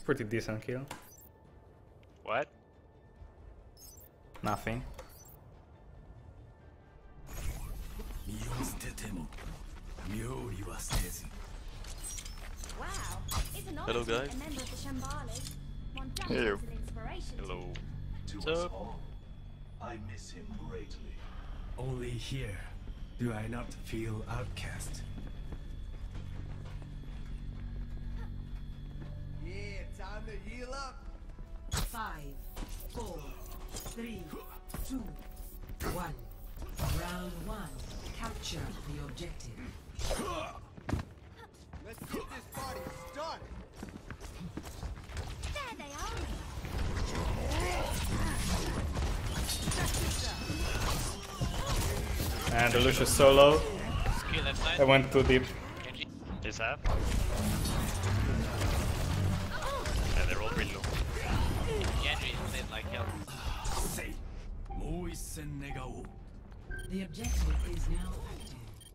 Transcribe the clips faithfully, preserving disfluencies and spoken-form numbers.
Pretty decent kill. What? Nothing. Wow, it's an Hello, honor to guys. meet a member of the Shambhala. One does Hello. have an inspiration. Hello. To What's us up? all, I miss him greatly. Only here do I not feel outcast. Yeah, time to heal up. Five, four, three, two, one. Round one. Capture the objective. Let's get this party started. There they are. And the Lucius solo. Skill left side. I went too deep. Genji. Is that? Yeah, they're all really low. Genji is dead like hell. The objective is now active.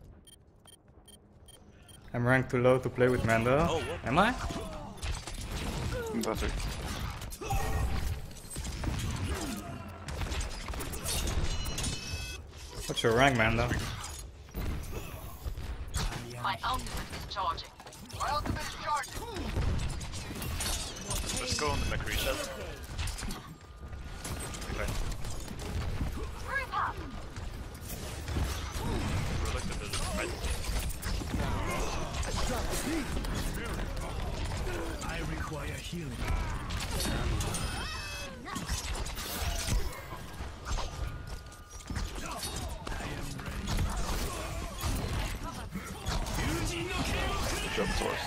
I'm ranked too low to play with Mando. Oh, what? Am I? That's it. What's your rank, Mando? My ultimate is charging. My ultimate is charging. Let's go on the McCree shot. Okay. Reluctant to just fight. I require healing. Jump source.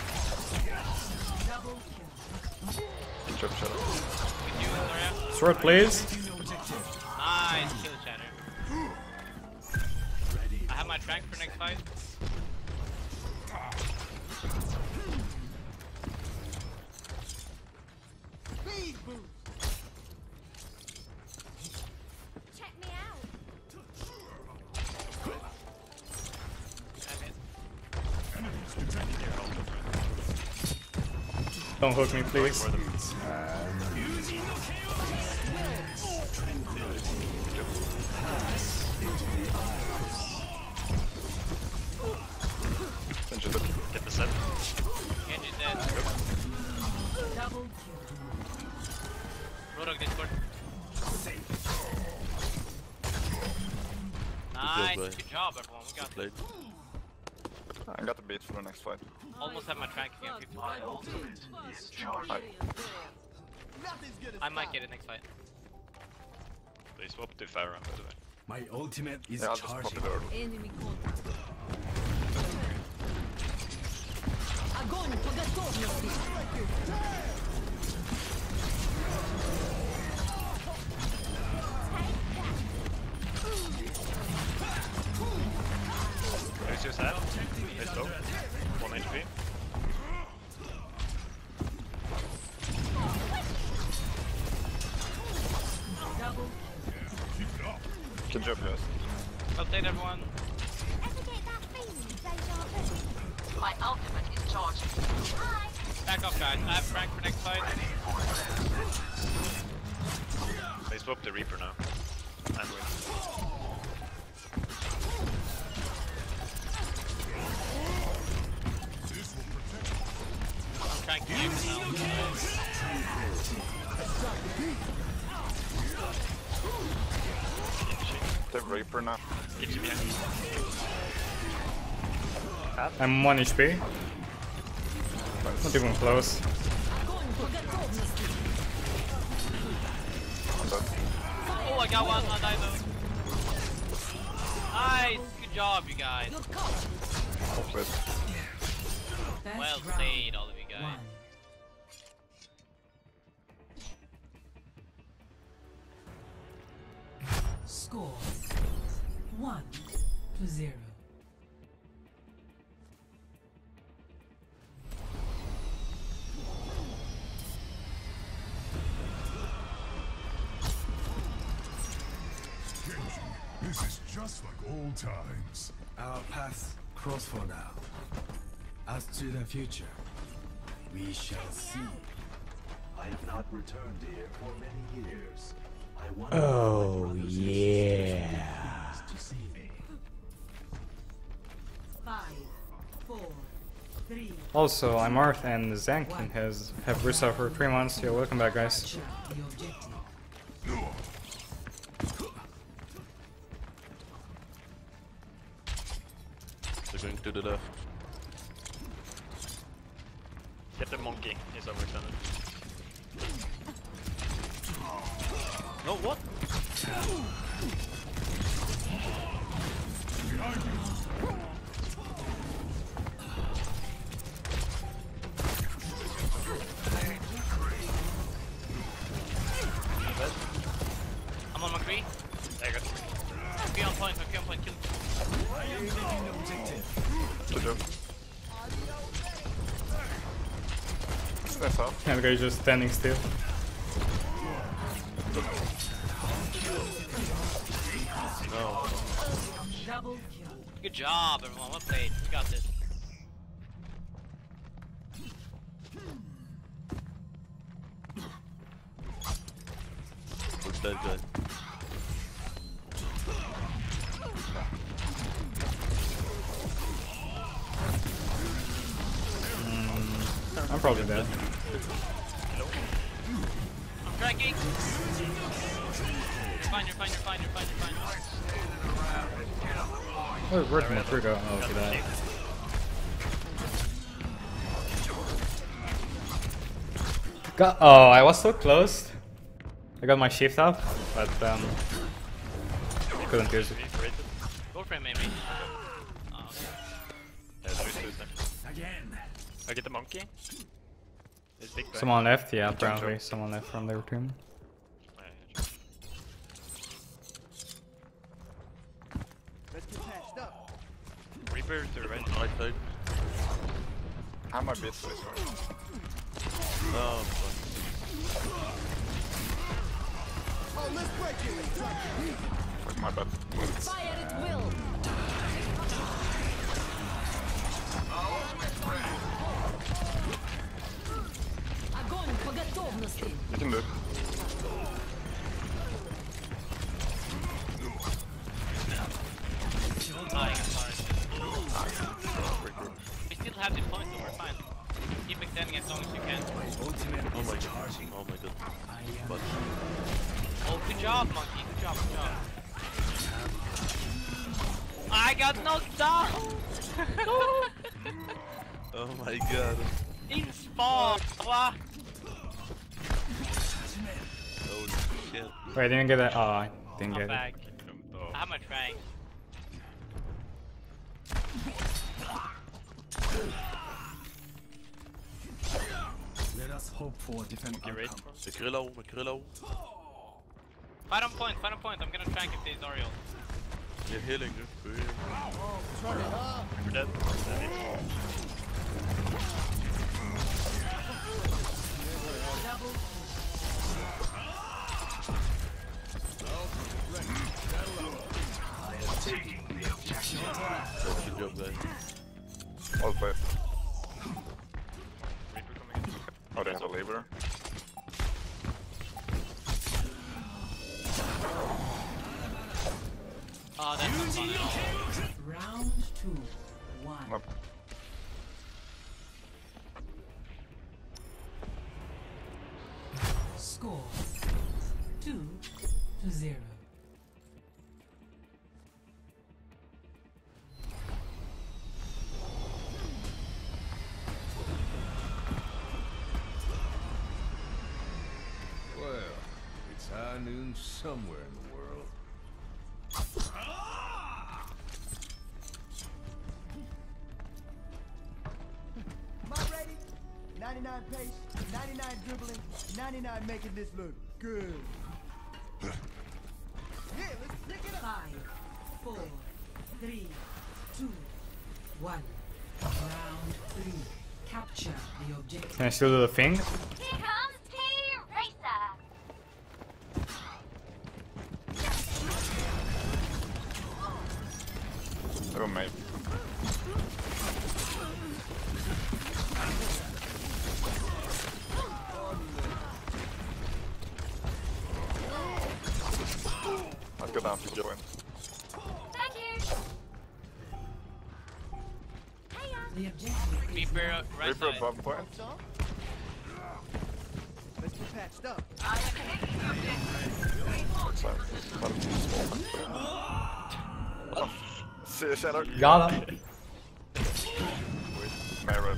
Jump shadow. With you, Gloria. Sword, please. Nice kill, Chatter. I have my track for next fight. Speed boost. Check me out. Don't hook me, please. Send you look. Get the set. Genji's dead. Double Rodok Discord. Nice, bro. good job everyone. We got Played. I got the beat for the next fight. almost have my track again. fifty-five. Hi. Nothing's gonna I might stop. get it next fight. They swapped to Pharah, by the way. My ultimate is Yeah, I'll just pop charging. it over. enemy contact. Огонь по готовности. Lucius head. It's low. one H P. Double. Good job, guys. Update everyone. Ever get that feeling, deja vu? My ultimate is charging. Hi. Back off, guys. I have Frank for next fight. They swapped the Reaper now. And win. I'm trying to game now. The Reaper now. Get you behind. I'm one H P. Not even close. I'm dead. Oh, I got one. I died though. Nice. Good job, you guys. Off it. Best Well round. played, all of you guys. One. Score one to zero. This is just like old times. Our paths cross for now. As to the future, we shall see. I have not returned here for many years. I wonder Oh, if my brothers yeah. and sisters will be pleased to see me. Five, four, three. Also, I'm Arth and Zankin has have Rissa for three months. Yeah, welcome back, guys. Capture the objective. They're going to the left. Get the monkey. He's overextended. No, what? I'm on my tree. There you go. Be on point, be on point, kill. Good job. That's up. And the guy just standing still. No. Double kill. Good job, everyone. Well played. We got this. Where's that guy? I'm probably dead. I'm tracking. You're fine, you're fine, you're fine, you're fine, you're fine. Oh, where'd my trigger go? Oh, okay, that. Got, oh, I was so close. I got my shift up, but um, couldn't use it. Go for him, maybe. Oh, okay. Yeah, there is two there. Again. I get the monkey. It's big bang. Someone left, yeah, apparently someone left from their team. Let's get patched up. Reaper to the right. Right side. How am I bit for this one? No, I'm fine. Oh, let's break it. Fuck my bad. Fire at will. Огонь по готовности. You can do it. Dying, I'm sorry. We still have this point, so we're fine. Keep extending as long as you can. Ultimate Oh my is god. charging. Oh my god. I am But Oh, good job, monkey. Good job, good job. I got knocked down! oh my god. In spawn! What? Holy shit. Wait, I didn't get it. Oh, I didn't I'm get it. back. I have my trank. Let us hope for different Get ready. outcomes. Makrillo, Makrillo. Fight on point, fight on point. I'm gonna trank if there's Ariel. You're healing, dude. We're dead. Double Good job, guys. All five. Reaper coming in. Oh, they have a labor. Oh, that's not fun at all. round two. One. Up. Score two to zero. Well, it's high noon somewhere in the world. Am I ready? ninety-nine pace, ninety-nine dribbling, ninety-nine making this look good. Yeah, let's pick it up. Five, four, three, two, one. Round three. Capture the objective. Can I still do the thing? Here comes T-Racer. Oh, mate. Go down to join. Thank you. The objective is Reaper, uh, right Reaper side. above point. Let's get patched up. Right side. Oh, see a shadow. Got him. Merit.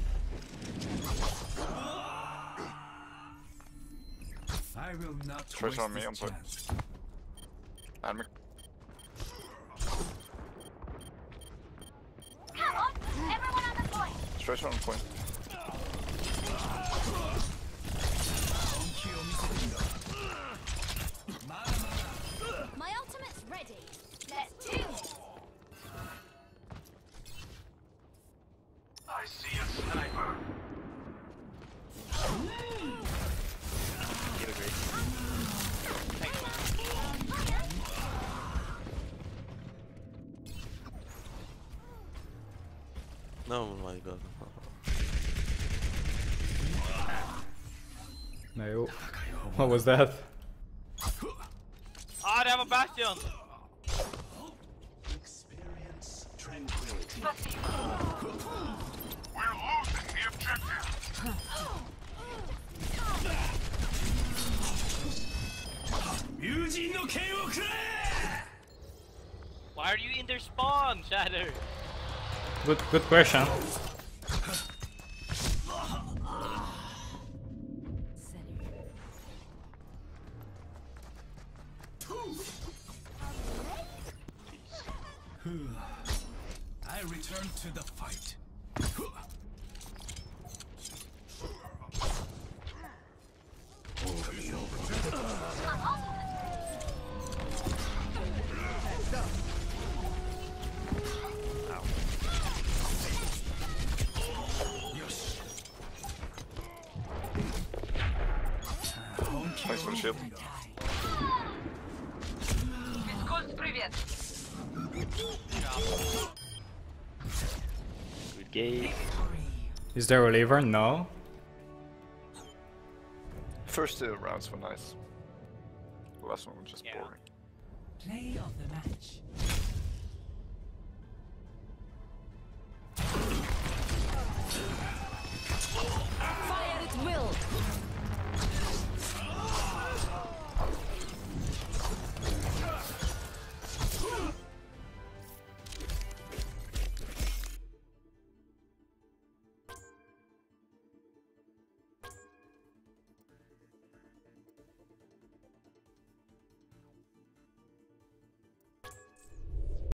I will not Trace waste on me, this on point. chance. And me. Come on, everyone on the point. Trace on point. My ultimate's ready. Let's do it. I see a sniper. No, my god. No. What was that? Ah, they have a bastion! Experience tranquility. We're losing the objective. Why are you in their spawn, Shatter? Good, good question. I return to the fight. Thanks for the shield. Good game. Is there a reliever? No. First two rounds were nice. The last one was just Yeah. boring. play of the match.